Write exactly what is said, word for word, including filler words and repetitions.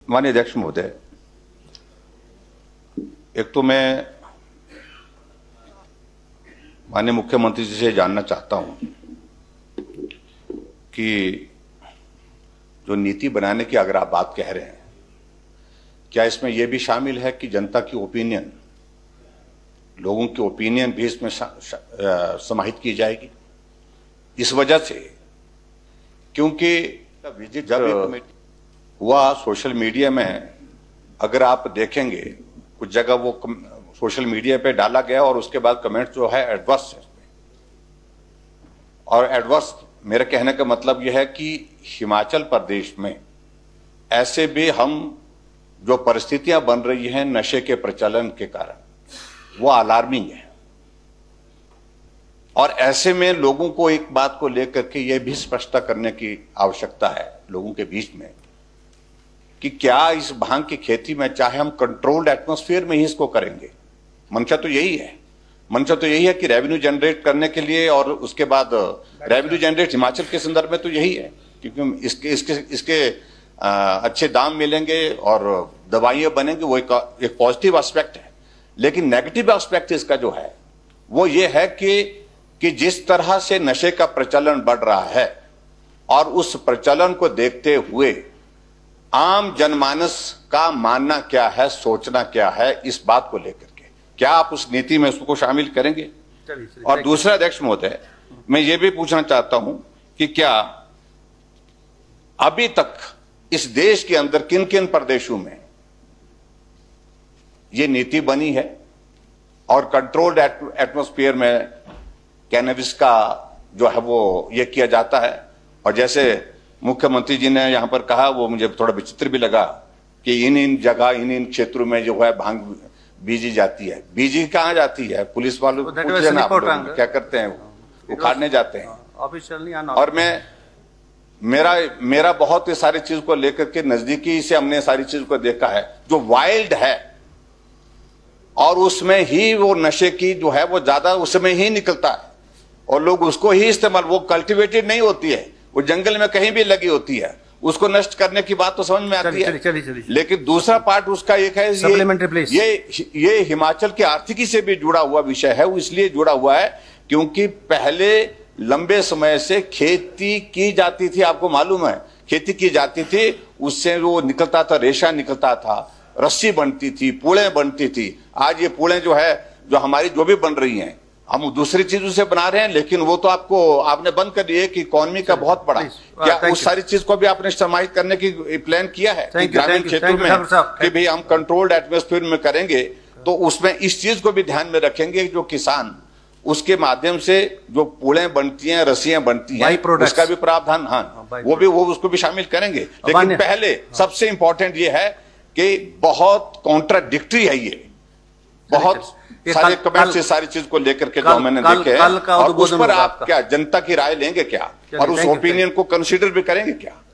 माननीय अध्यक्ष महोदय, एक तो मैं माननीय मुख्यमंत्री जी से जानना चाहता हूं कि जो नीति बनाने की अगर आप बात कह रहे हैं, क्या इसमें यह भी शामिल है कि जनता की ओपिनियन, लोगों की ओपिनियन भी इसमें समाहित की जाएगी? इस वजह से क्योंकि विजिट जब हुआ सोशल मीडिया में, अगर आप देखेंगे कुछ जगह वो सोशल मीडिया पे डाला गया और उसके बाद कमेंट जो है एडवर्स है। और एडवर्स मेरे कहने का मतलब यह है कि हिमाचल प्रदेश में ऐसे भी हम जो परिस्थितियां बन रही हैं नशे के प्रचलन के कारण, वो अलार्मिंग है। और ऐसे में लोगों को एक बात को लेकर के यह भी स्पष्टता करने की आवश्यकता है लोगों के बीच में कि क्या इस भांग की खेती में, चाहे हम कंट्रोल्ड एटमॉस्फेयर में ही इसको करेंगे, मंशा तो यही है, मंशा तो यही है कि रेवेन्यू जनरेट करने के लिए, और उसके बाद रेवेन्यू जनरेट हिमाचल के संदर्भ में तो यही है क्योंकि इसके इसके इसके आ, अच्छे दाम मिलेंगे और दवाइयां बनेंगी, वो एक, एक पॉजिटिव एस्पेक्ट है। लेकिन नेगेटिव एस्पेक्ट इसका जो है वो ये है कि कि जिस तरह से नशे का प्रचलन बढ़ रहा है और उस प्रचलन को देखते हुए आम जनमानस का मानना क्या है, सोचना क्या है, इस बात को लेकर के क्या आप उस नीति में उसको शामिल करेंगे? और दूसरा अध्यक्ष महोदय, मैं ये भी पूछना चाहता हूं कि क्या अभी तक इस देश के अंदर किन किन प्रदेशों में ये नीति बनी है और कंट्रोल्ड एटमॉस्फेयर में कैनबिस का जो है वो ये किया जाता है? और जैसे मुख्यमंत्री जी ने यहां पर कहा, वो मुझे थोड़ा विचित्र भी लगा कि इन इन जगह, इन इन क्षेत्रों में जो है भांग बीजी जाती है। बीजी कहां जाती है? पुलिस वालों को पूछे ना, क्या करते हैं, उखाड़ने जाते हैं। और मैं मेरा मेरा बहुत सारी चीज को लेकर के नजदीकी से हमने सारी चीज को देखा है जो वाइल्ड है, और उसमें ही वो नशे की जो है वो ज्यादा उसमें ही निकलता है और लोग उसको ही इस्तेमाल, वो कल्टिवेटेड नहीं होती है, वो जंगल में कहीं भी लगी होती है, उसको नष्ट करने की बात तो समझ में आती है। चली, चली, चली, चली। लेकिन दूसरा पार्ट उसका एक है, ये, ये ये हिमाचल की आर्थिकी से भी जुड़ा हुआ विषय है। वो इसलिए जुड़ा हुआ है क्योंकि पहले लंबे समय से खेती की जाती थी, आपको मालूम है, खेती की जाती थी, उससे वो निकलता था, रेशा निकलता था, रस्सी बनती थी, पूड़े बनती थी। आज ये पूड़े जो है, जो हमारी जो भी बन रही हैं, हम दूसरी चीजों से बना रहे हैं, लेकिन वो तो आपको आपने बंद कर दिए कि इकोनॉमी का बहुत बड़ा, क्या उस सारी चीज को भी आपने समाहित करने की प्लान किया है ग्रामीण क्षेत्रों में कि भाई हम कंट्रोल्ड एटमॉस्फेयर में करेंगे, तो उसमें इस चीज को भी ध्यान में रखेंगे जो किसान उसके माध्यम से जो पूड़े बनती हैं, रस्सियां बनती हैं, उसका भी प्रावधान, हाँ वो भी वो उसको भी शामिल करेंगे। लेकिन पहले सबसे इंपॉर्टेंट ये है कि बहुत कॉन्ट्राडिक्टरी है, ये बहुत सारे कमेंट से सारी चीज को लेकर के जो मैंने देखे हैं, और उस पर आप क्या जनता की राय लेंगे क्या, और उस ओपिनियन को कंसीडर भी करेंगे क्या?